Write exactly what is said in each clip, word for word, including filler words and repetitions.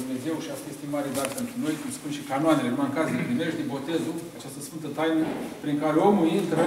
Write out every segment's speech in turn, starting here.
Dumnezeu și asta este mare dar pentru noi, cum spun și canoanele, numai în caz de primești din botezul, această sfântă taină prin care omul intră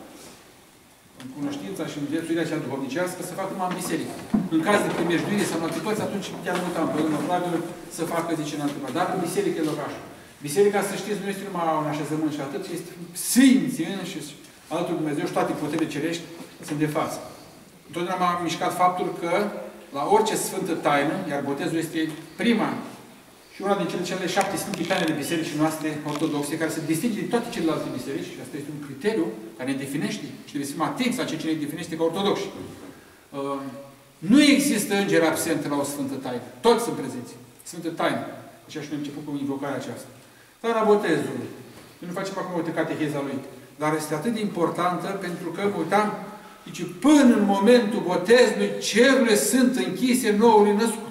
în cunoștința și în viețuirea cea duhovnicească, să facă numai în biserică. În caz de primejduire sau notificați, atunci chiar mutam pe urmă flavilă să facă, zice, în altceva. Dar în biserică e locașul. Biserica, să știți, nu este numai un așezământ și atât, ci este sfinți înșiși alături de Dumnezeu și toate puterile cerești sunt de față. Întotdeauna m-a mișcat faptul că la orice sfântă taină, iar botezul este prima și una din cele, cele șapte sfinte taine de bisericii noastre ortodoxe, care se distinge din toate celelalte biserici, și asta este un criteriu care ne definește și trebuie să fim atenți la ceea ce ne definește ca ortodoxi. Uh, nu există îngeri absente la o sfântă taină. Toți sunt prezenți. Sfântă taină. Așa și noi am început cu invocarea aceasta. Dar la botezul, noi nu facem acum o cateheza lui, dar este atât de importantă pentru că, mă uitam, zice, până în momentul botezului, cerurile sunt închise noului născut.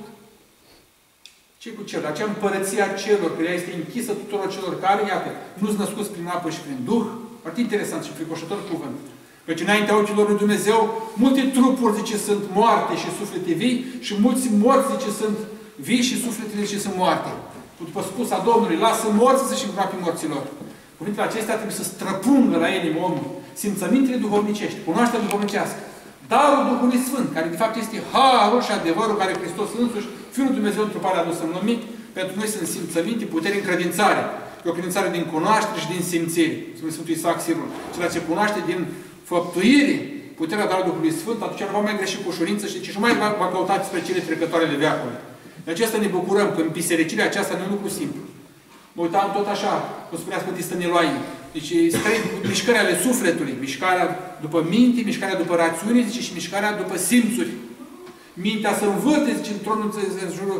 Ce cu cerul? Acea împărăție a celor, care este închisă tuturor celor care, iată, nu-s născuți prin apă și prin Duh. Foarte interesant și fricoșător cuvânt. Căci înaintea ochilor lui Dumnezeu, multe trupuri, zice, sunt moarte și suflete vii și mulți morți, zice, sunt vii și sufletele, zice, sunt moarte. După spusa Domnului, lasă morți să-și îngroape morților. Cuvintele acestea trebuie să străpungă la inimă omului simțămintele duhovnicești, cunoașterea duhovnicească. Darul Duhului Sfânt, care de fapt este harul și adevărul care Hristos însuși, Fiul Dumnezeu întrupare adus în lume, pentru noi sunt simțăminte, putere, încredințare. E o credințare din cunoaștere și din simțire. Spune Sfântul Isaac Sirul. Ceea ce cunoaște din făptuire puterea Darului Duhului Sfânt, atunci nu va mai greși cu ușurință și nici nu mai va căuta spre cele trecătoare de veacului. De aceasta ne bucurăm că în bisericirea aceasta nu e un lucru simplu. Mă uitam tot așa, cum spunea Sfântul Stăniloae. Deci, trei mișcări ale sufletului. Mișcarea după minte, mișcarea după rațiune, zice, și mișcarea după simțuri. Mintea se învârte, zice, în tronul, în jurul,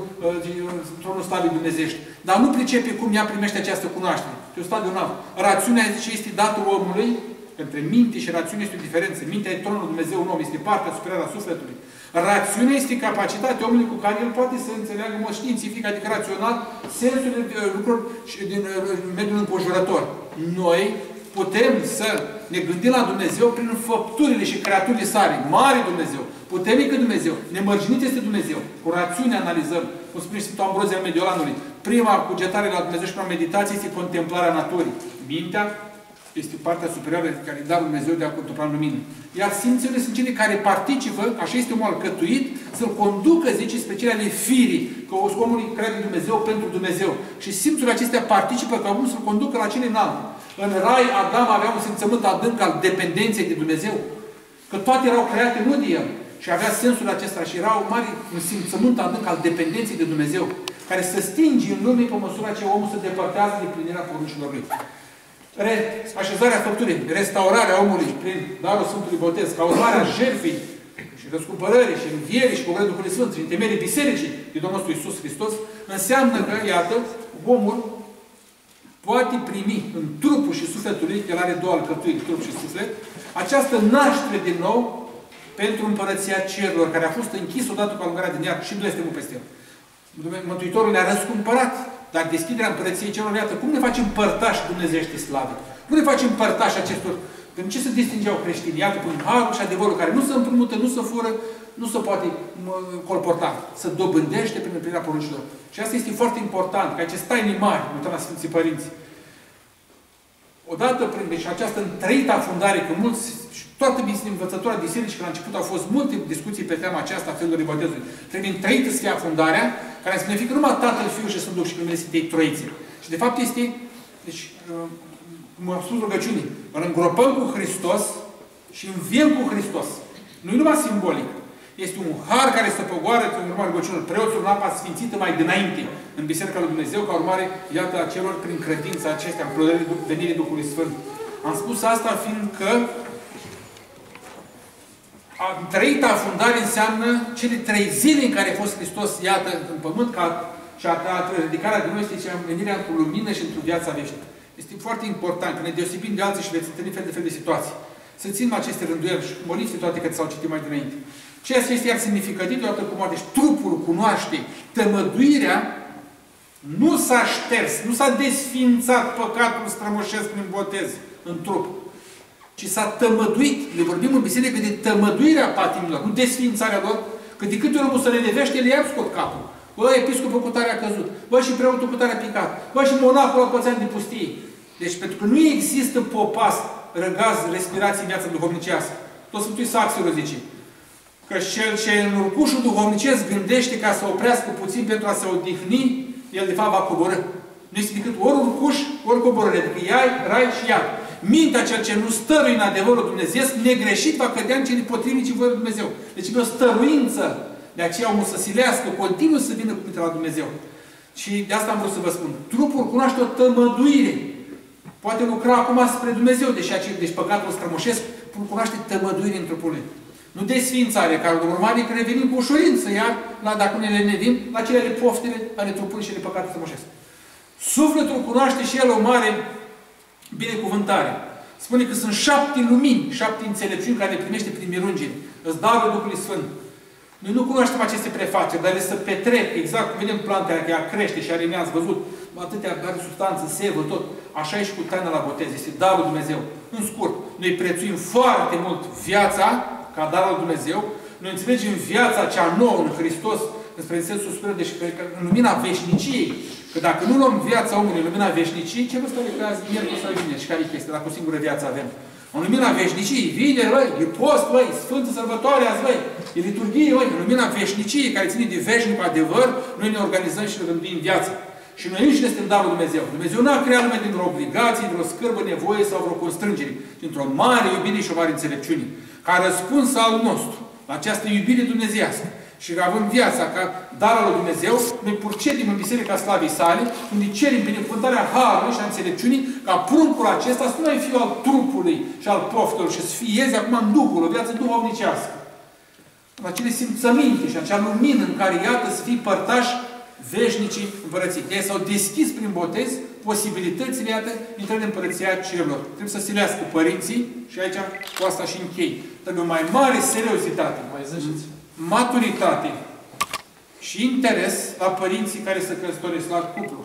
în tronul stadiului dumnezeiești. Dar nu pricepe cum ea primește această cunoaștere. E un stadiu înalt. Rațiunea, zice, este dată omului. Între minte și rațiune este o diferență. Mintea e tronul Dumnezeu în om, este partea superioară a sufletului. Rațiunea este capacitatea omului cu care el poate să înțeleagă în mod științific, adică rațional, sensurile lucrurilor din mediul înconjurător. Noi putem să ne gândim la Dumnezeu prin făpturile și creaturile sale. Mare Dumnezeu, puternică Dumnezeu, nemărginit este Dumnezeu. Cu rațiune analizăm, cum spune Sfântul Ambrozie al Mediolanului. Prima cugetare la Dumnezeu și prima meditație este contemplarea naturii. Mintea este partea superioară care îi dă Dumnezeu de a contempla în lumină. Iar simțurile sunt cele care participă, ca așa este omul alcătuit, să-l conducă, zice, spre cele ale firii, că omul crede Dumnezeu pentru Dumnezeu. Și simțurile acestea participă ca omul să-l conducă la cele înalte. În Rai, Adam avea un simțământ adânc al dependenței de Dumnezeu. Că toate erau create nu de el. Și avea sensul acesta și era un mare un simțământ adânc al dependenței de Dumnezeu, care se stinge în lume pe măsura ce omul se depărtează de plinirea poruncilor lui. Re, așezarea făpturii, restaurarea omului prin darul Sfântului Botez, ca urmare a jertfei și răscumpărării și învierii și cuvântul Duhului Sfânt și în temelii bisericii de Domnul nostru Iisus Hristos, înseamnă că, iată, omul poate primi în trupul și sufletul lui, el are două alcătuiri, trup și suflet, această naștere din nou pentru împărăția cerurilor, care a fost închis odată cu alungarea din iad și blestemul peste el. Mântuitorul ne-a răscumpărat. Dar deschiderea împărăției celor, iată, cum ne facem părtași dumnezeiești slave? Cum ne facem părtași acestor? În ce se distingeau creștinii? Iată, prin harul și adevărul, care nu se împrumută, nu se fură, nu se poate colporta. Se dobândește prin împlinirea poruncilor. Și asta este foarte important, că aceste taine mari, uităm la Sfinții Părinți. Odată prin deci, această întreita afundare, că mulți, și toată învățătura bisericii, că la început au fost multe discuții pe tema aceasta a felului botezului. Trebuie întreită să fie afundarea, care semnifică numai Tatăl, Fiul și Sfântul Duh și numele Sfintei Troițe. Și de fapt este, deci, cum am spus rugăciunii, îl îngropăm cu Hristos și înviem cu Hristos. Nu e numai simbolic. Este un har care se pogoară în urma rugăciunilor preoților în apa sfințită mai dinainte, în Biserica lui Dumnezeu, ca urmare, iată, a celor prin credința acestea, în venirii Duhului Sfânt. Am spus asta fiindcă a treita afundare înseamnă cele trei zile în care a fost Hristos, iată, în pământ, ca și a, a ridicarea de noi este venirea într-o lumină și într-o viață veșnică. Este foarte important, că ne deosebim de alții și veți întâlni fel de fel de situații. Să ținem aceste rânduieli și moliți toate că s-au citit mai dinainte. Ceea ce este iar semnificativ, deodată cum a deci trupul cunoaște, tămăduirea nu s-a șters, nu s-a desfințat păcatul strămoșesc prin botez în trup, ci s-a tămăduit. Le vorbim în biserică de tămăduirea patimilor, nu desfințarea lor, că de câte ori omul se lenevește, el iar scot capul. Bă, episcopul cu tare a căzut. Bă, și preotul cu tare a picat. Bă, și monacul a pățean de pustie. Deci, pentru că nu există popas, răgaz, respirație în viața duhovnicească. Tot Sfântul Saxilor zice că cel ce în urcușul duhovnicesc gândește ca să oprească puțin pentru a se odihni, el de fapt va coborâ. Nu este decât ori urcuș, ori coborâre. Adică iai, rai și iad. Mintea cel ce nu stăruie în adevărul Dumnezeu, negreșit va cădea în cele potrivnice voie Dumnezeu. Deci e o stăruință. De aceea omul să silească, continuu să vină cu minte la Dumnezeu. Și de asta am vrut să vă spun. Trupul cunoaște o tămăduire. Poate lucra acum spre Dumnezeu, deși acel, deci păcatul strămoșesc, cunoaște tămăduire în trupul lui. Nu desfințare, care urmare că revenim cu ușurință, iar la, dacă ne lenevim, la cele ale poftele, ale trupului și ale păcatului strămoșesc. Sufletul cunoaște și el o mare binecuvântare. Spune că sunt șapte lumini, șapte înțelepciuni care le primește prin mirungere. Îți darul Duhului Sfânt. Noi nu cunoaștem aceste prefaceri, dar ele se petrec, exact cum vedem planta aia, că ea crește și are, ne-ați văzut, atâtea are substanță, sevă, tot. Așa e și cu taina la botez, este darul Dumnezeu. În scurt, noi prețuim foarte mult viața, ca darul Dumnezeu, noi înțelegem viața cea nouă în Hristos, înspre sensul superior, deci în lumina veșniciei. Că dacă nu luăm viața omului în lumina veșniciei, ce vă spune că azi, miercuri sau vineri? Și care e chestia? Dacă o singură viață avem. În lumina veșniciei, vineri, băi, e post, băi, Sfântă Sărbătoare azi, băi, e liturghie, băi, în lumina veșniciei, care ține de veșnic adevăr, noi ne organizăm și ne rânduim viața. Și noi înșine suntem darul Dumnezeu. Dumnezeu nu a creat lumea din vreo obligație, din vreo scârbă, nevoie sau vreo constrângere, dintr-o mare iubire și o mare înțelepciune. Ca răspuns al nostru la această iubire dumnezeiască și având viața ca dar al lui Dumnezeu, noi purcedim în Biserica Slavii Sale, unde cerem binecuvântarea Harului și a înțelepciunii, ca pruncul acesta să nu mai fie al trupului și al poftelor și să fieze acum în Duhul, o viață duhovnicească. În acele simțăminte și acea lumină în care, iată, să fii părtași veșnicii împărății. Ei s-au deschis prin botez posibilitățile, iată, intrări în împărăția cerurilor. Trebuie să silească părinții și aici cu asta și închei. Trebuie o mai mare seriozitate, mai ziceți, maturitate și interes la părinții care se căsătoresc la cuplu.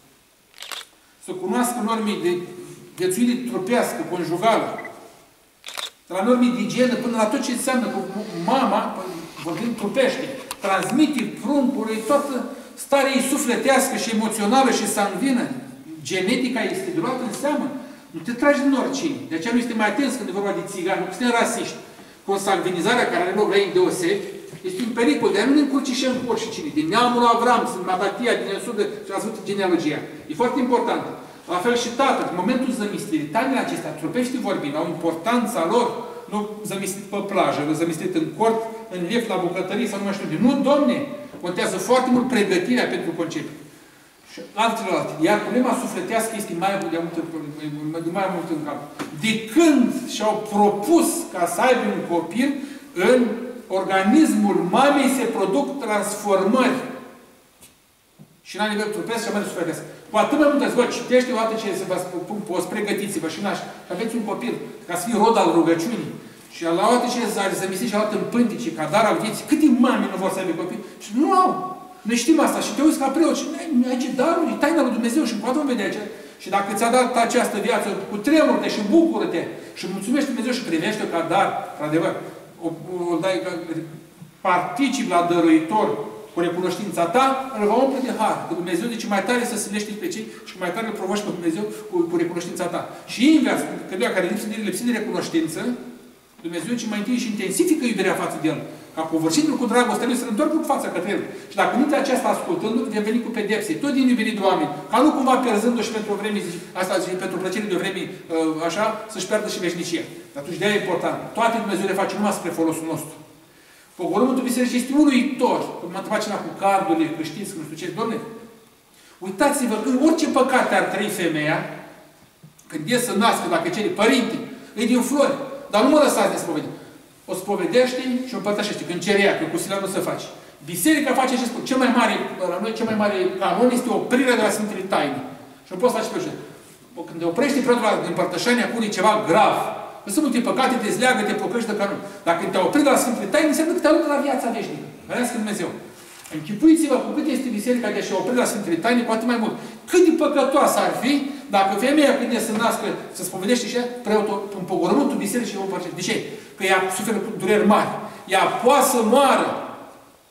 Să cunoască norme de viețuire trupească, conjugală, de la norme de igienă până la tot ce înseamnă că mama, vorbind trupește, transmite pruncului toată starea ei sufletească și emoțională și sanguină. Genetica este de luat în seamă. Nu te tragi din oricine. De aceea nu este mai atens când e vorba de țigani, nu suntem rasiști. Consanguinizarea care are loc la ei deosebi este un pericol. De aia nu ne încurcișăm cu oricine. Din neamul Avram, sunt Matatia, din Iosudă și ați văzut genealogia. E foarte important. La fel și tatăl, în momentul zămistirii, tainele acestea, trupești vorbind, au importanța lor. Nu zămistit pe plajă, nu zămistit în cort, în lift, la bucătărie sau nu mai știu unde. Nu, Domne! Contează foarte mult pregătirea pentru concepție. Și altele alte. Iar problema sufletească este mai mult, de mult, de mai mult în cap. De când și-au propus ca să aibă un copil, în organismul mamei se produc transformări. Și la nivel trupesc și la nivel sufletesc. Cu atât mai mult, vă citește o dată ce se vă spun, poți pregătiți-vă și naști, că aveți un copil, ca să fie rod al rugăciunii. Și la o dată ce s-a zămistit și la o dată în pântice, ca dar al vieții, câte mame nu vor să aibă copii? Și nu au. Noi știm asta și te uiți ca preot și ai ce darul, e taina lui Dumnezeu și poate vom vedea aceea. Și dacă ți-a dat această viață, cu tremură-te și bucură-te și mulțumește Dumnezeu și privește-o ca dar, într-adevăr, o, o dai ca participi la dăruitor cu recunoștința ta, îl va umple de har. Că Dumnezeu zice mai tare să sânești pe cei și mai tare îl provoși pe Dumnezeu cu, cu recunoștința ta. Și invers, că de care lipsit de, lipsit de recunoștință, Dumnezeu ce mai întâi și intensifică iubirea față de El. Ca covârșindu-L cu dragoste, El să întoarcă cu fața către El. Și dacă nu te aceasta ascultându-L, vei veni cu pedepse. Tot din iubirii de oameni. Ca nu cumva pierzându-și și pentru o vreme, asta zice, pentru plăcere de o vreme, așa, să-și pierdă și veșnicia. Atunci de-aia e important. Toate Dumnezeu le face numai spre folosul nostru. Pogorâmântul bisericii este uluitor. Când m-a întrebat cineva cu cardurile, că știți, că nu știu ce, Doamne, uitați-vă că orice păcate ar trăi femeia, când e să nască, dacă cere părinte, e din flori. Dar nu mă lăsați de spovedit. O spovedește și o împărtășește. Când cerea, că cu sila nu se face. Biserica face ce spune. Cel mai mare, la noi, cel mai mare canon este oprirea de la Sfintele Taine. Și nu poți face pe așa. Când te oprește preotul la împărtășania, pune ceva grav. Că sunt multe păcate, te zleagă, te pocăiești de canon. Dacă te-a oprit de la Sfintele Taine, înseamnă că te-a luat de la viața veșnică. Vreau Dumnezeu. Închipuiți-vă cu cât este biserica de a opri la Sfintele Taine, cu atât mai mult. Cât de păcătoasă ar fi dacă femeia când e să nască, să spovedește și ea, preotul, în pogorâmântul bisericii și o împărce. De ce? Că ea suferă cu dureri mari. Ea poate să moară.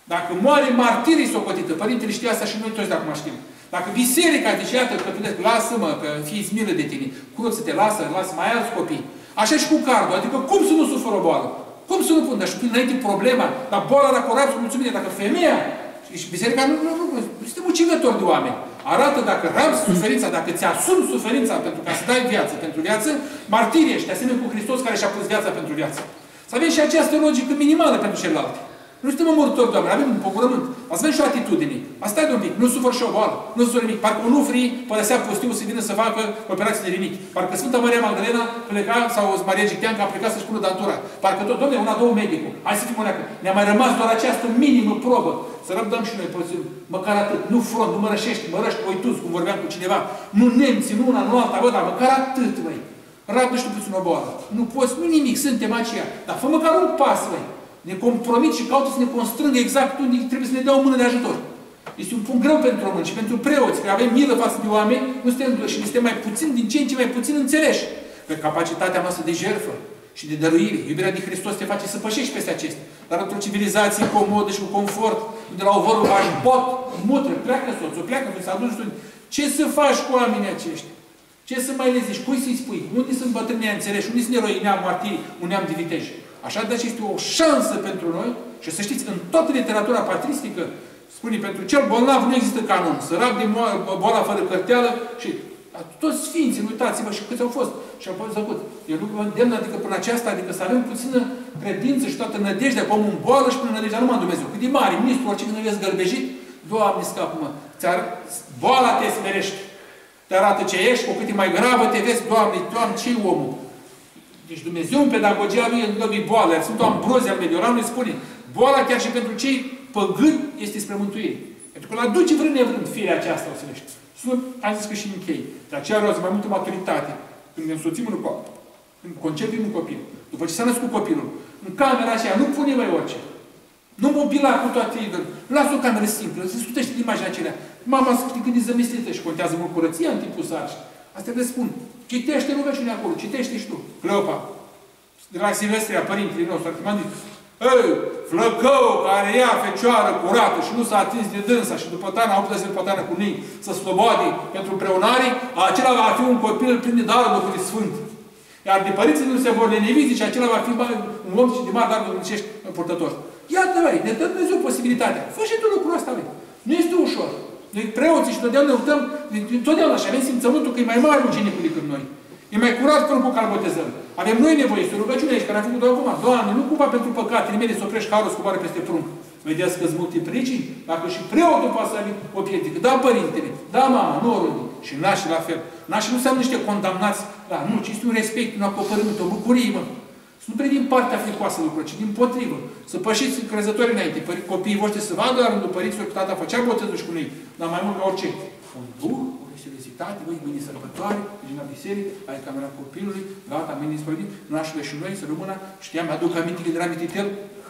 Dacă moare martirii socotită, Părintele știa asta și noi toți de acum știm. Dacă biserica zice, iată, că lasă-mă, că fii milă de tine, curăță-te, lasă, lasă mai alți copii. Așa și cu cardul, adică cum să nu suferă o boală? Cum să nu pun? Dar și prin înainte problema, dar boala la corabă, mulțumire, dacă femeia, și biserica nu, nu, nu, nu, suntem ucigători de oameni. Arată dacă rabzi suferința, dacă ți-asumi suferința pentru ca să dai viață pentru viață, martirie ești, asemenea cu Hristos care și-a pus viața pentru viață. Să avem și această logică minimală pentru celelalte. Nu suntem omorători, Doamne, avem un pogorământ. Să avem și o atitudine. Asta e un pic, nu sufăr și o boală, nu sufăr nimic. Parcă un ufrii părăsea postiul să vină să facă operații de rinichi. Parcă Sfânta Maria Magdalena pleca, sau Maria Gicteanca a plecat să-și pună dantura. Parcă tot, Doamne, una, două medicul. Hai să fim uneacă. Ne-a mai rămas doar această minimă probă. Să răbdăm și noi, puțin, măcar atât. Nu front, nu mă rășești, mă răști oitus, cum vorbeam cu cineva. Nu nemți, nu una, nu alta, bă, dar măcar atât, măi. Rabdă și tu puțin o boală. Nu poți, nu nimic, suntem aceia. Dar fă măcar un pas, măi. Ne compromit și caută să ne constrângă exact unde trebuie să ne dea o mână de ajutor. Este un punct greu pentru români și pentru preoți, că avem milă față de oameni, nu suntem și suntem mai puțin, din ce în ce mai puțin înțeleși. Că capacitatea noastră de jertfă și de dăruire, iubirea de Hristos te face să pășești peste acestea. Dar într-o civilizație comodă și cu confort, de la o vorbă faci bot, mutră, pleacă soțul, pleacă, să aduci tu. Ce să faci cu oamenii aceștia? Ce să mai le zici? Cui să-i spui? Unde sunt bătrânii înțeleși? Unde sunt eroi, neam martiri, un neam de viteji? Așa de aceea este o șansă pentru noi și să știți, în toată literatura patristică spune, pentru cel bolnav nu există canon. Sărac de boala fără cărteală și toți sfinții, uitați-vă și câți au fost. Și au fost făcut. Eu nu vă îndemn, adică până aceasta, adică să avem puțină credință și toată nădejdea, cum în boală și până nădejdea numai în Dumnezeu. Cât de mare, ministru, orice când vezi gălbejit, Doamne, scapă-mă. Boala te smerește. Te arată ce ești, cu cât e mai gravă, te vezi, Doamne, Doamne, ce-i omul? Deci Dumnezeu în pedagogia lui îngăduie boala. Iar Sfântul Ambrozie al Mediolanului spune, boala chiar și pentru cei păgâni este spre mântuire. Pentru că la duce vrând nevrând firea aceasta o să lește. Am zis că și închei. De aceea roază mai multă maturitate. Când ne însoțim în copil, când concepem un copil, după ce s-a născut copilul, în camera aceea, nu pune mai orice. Nu mobila cu toate idoli. Lasă o cameră simplă, se scutește din imaginea acelea. Mama scrie când e zămistită și contează mult curăția în timpul sarcii. Asta le spun. Citește rugăciunea acolo, citește și tu. Cleopa, de la Silvestria, părintele nostru, Arhimandrit. Ei, flăcău care ia fecioară curată și nu s-a atins de dânsa și după tana, au putut să după tana cu nei, să slobode pentru preunare, acela va fi un copil plin de darul Duhului Sfânt. Iar de părinții nu se vor lenevizi și acela va fi un om și de mari darul dumnezeiești purtător. Iată, băi, ne dă Dumnezeu posibilitatea. Fă și tu lucrul ăsta, băi. Nu este ușor. Noi preoții și totdeauna ne uităm, totdeauna și avem simțământul că e mai mare ucenicul decât noi. E mai curat până cu care botezăm. Avem noi nevoie, este o rugăciune aici, care am făcut doar acum. Doamne, nu cumva pentru păcatele mele să oprești harul scoboare peste prunc. Vedeți că-s multe pricini? Dacă și preotul poate să avem o piedică. Da, părintele, da, mama, nu oriunde. Și nașii la fel. Nașii nu înseamnă niște condamnați. Da, nu, ci este un respect, un acopărâment, o bucurie, mă. Să nu privim partea fricoasă lucrurilor, ci din potrivă. Să pășiți crezători înainte. Copiii voștri să vadă la rândul părinților că tata făcea botezul și cu noi. Dar mai mult ca orice. Un duh, o seriozitate, băi, mâine sărbătoare, vine la biserică, ai camera copilului, gata, mâine spălădit, nașule și noi, să rămână, știam, mi-aduc aminte că era mititel,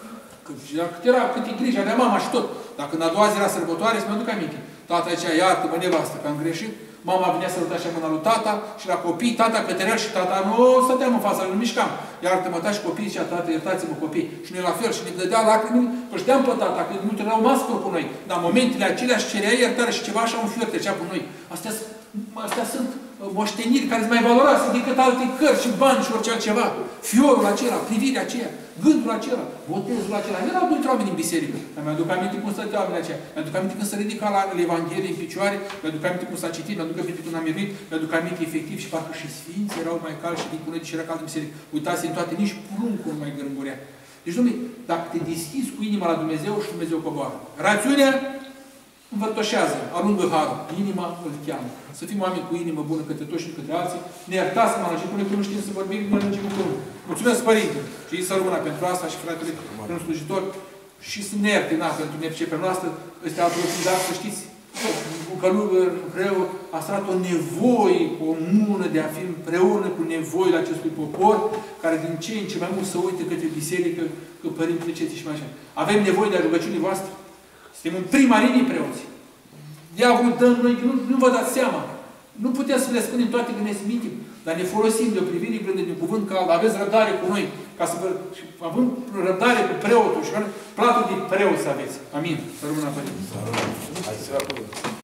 cât era, cât e grijă, avea mama și tot. Dacă în a doua zi era sărbătoare, să mă aduc aminte. Tata zicea, iartă-mă, nevastă, că am greșit. Mama venea să lăta și mâna lui tata și la copii, tata cătărea și tata nu stăteam în fața, nu mișcam. Iartă-mă, ta și copiii zicea, tată, iertați-mă copii. Și noi la fel și ne dădea lacrimi, că știam pe tata, că nu erau mascul cu noi. Dar în momentele acelea și cerea iertare și ceva așa un fior trecea cu noi. Astea, astea sunt moșteniri care sunt mai valoroase decât alte cărți și bani și orice altceva. Fiorul acela, privirea aceea, gândul acela, botezul acela. Erau doi oameni în biserică. Dar mi-aduc aminte cum stăteau oamenii aceia. Mi-aduc aminte când se ridica la Evanghelie în picioare, mi-aduc aminte cum s-a citit, mi-aduc aminte când am miruit, mi-aduc aminte efectiv și parcă și sfinții erau mai calzi și din cu noi și era cald în biserică. Uitați în toate, nici pruncul nu mai gârângurea. Deci, domnule, dacă te deschizi cu inima la Dumnezeu și Dumnezeu coboară. Rațiunea învărtoșează, alungă harul, inima îl cheamă. Să fim oameni cu inimă bună către toți și către alții. Ne iertați, mă, și până când nu știm să vorbim, nu mergem cu Domnul. Mulțumesc, Părinte, și îi să rămână pentru asta și fratele în slujitor și să ne ierte, na, pentru nepriceperea noastră, ăstea apropiat, dar să știți, un călugăr greu a strat o nevoie comună de a fi împreună cu nevoile acestui popor, care din ce în ce mai mult să uite către biserică, că Părintele ce și mai așa. Avem nevoie de rugăciunii voastre. Suntem în prima linie preoți. Diavolul dă noi, nu, nu vă dați seama. Nu putem să le spunem toate când ne smintim. dar ne folosim de o privire blândă, de un cuvânt cald, aveți răbdare cu noi, ca să vă, și avem răbdare cu preotul și platul de preot să aveți. Amin. Să rămână Părinte. Hai să